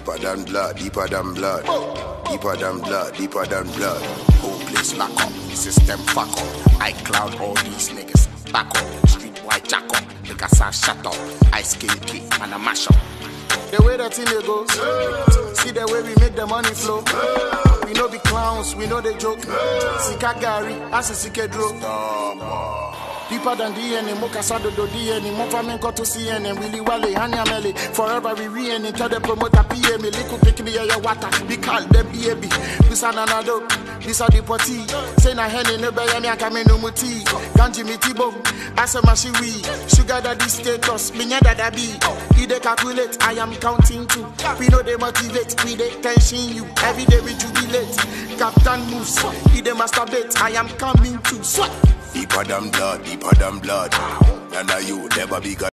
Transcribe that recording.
deeper than blood, deeper than blood. Deeper than blood, deeper than blood. Whole place lock up, system fuck up. I cloud all these niggas, back up. Street boy jack up, niggas are shut up. I scale key, man I mash up. The way that thing they go, see the way we make the money flow. We know be clowns, we know they joke. Sika Gary, as a Sika Dro. Deeper than DNA, Mokasado do DNA, Mofamen got to see and Willy Wally, Hanya Meli. Forever we re and tell the promoter PM, Liku pick me a water. We call the baby. This another, this are the potty. Say na henny no bayami akame no muti. Ganji mitibo, asa mashiwi. Sugar daddy status, minya dada be. They calculate, I am counting too. We know they motivate, we they tension you. Every day we jubilate. Captain moves, he they masturbate. I am coming to sweat. Deeper than blood, deeper than blood. And now you never be